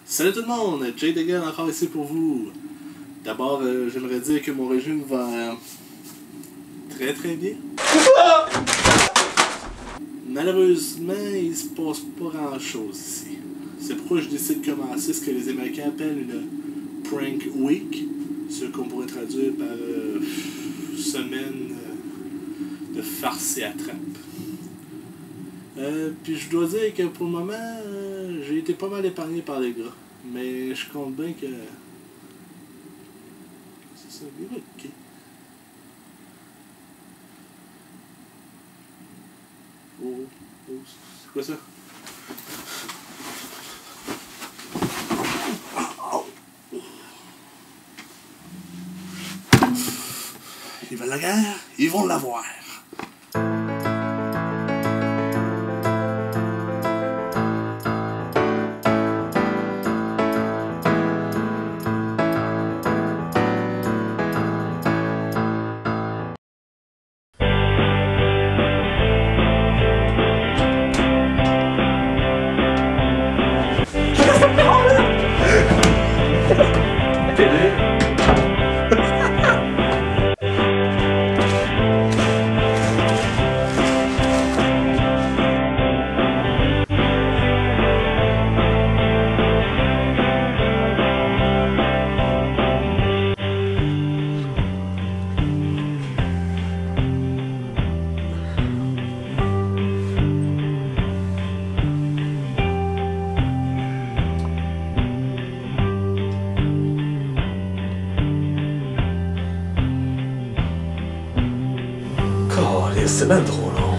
Salut tout le monde, Jacques encore ici pour vous. D'abord, j'aimerais dire que mon régime va très bien. Malheureusement, il se passe pas grand chose ici. C'est pourquoi je décide de commencer ce que les Américains appellent une prank week, ce qu'on pourrait traduire par semaine de farce et attrape. Puis je dois dire que pour le moment, j'ai été pas mal épargné par les gars. Mais je compte bien que... C'est ça, ok. Oh, c'est quoi ça? Ils veulent la guerre, ils vont l'avoir. C'est bien trop long.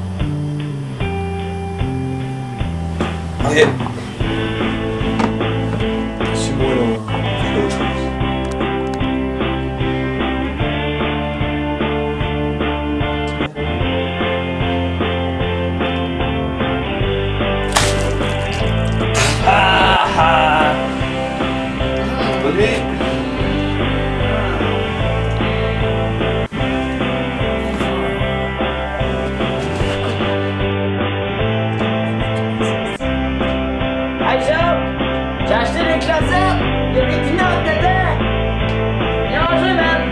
Allez. Suis-moi là. Fais autre chose. Ah ah. Bonne nuit. J'ai acheté des classeurs, il y a des pinottes dedans! Bien joué, man!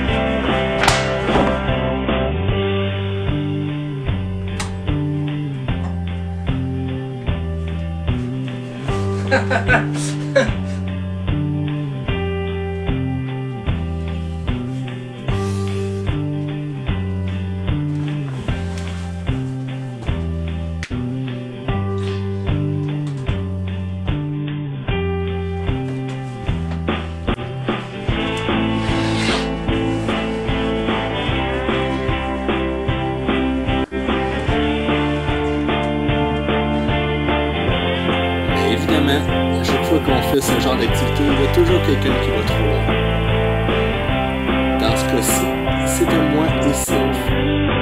Évidemment, à chaque fois qu'on fait ce genre d'activité, il y a toujours quelqu'un qui va trop loin. Dans ce cas-ci, c'était moi et Sylph.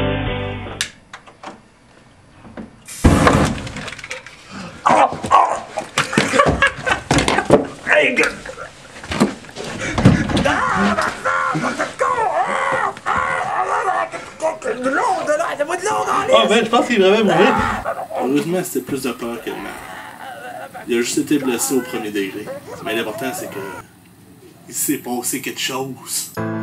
Oh ben, je pense qu'il est vraiment mourir. Heureusement, c'était plus de peur que de mal. Il a juste été blessé au premier degré. Mais l'important, c'est que il s'est passé quelque chose.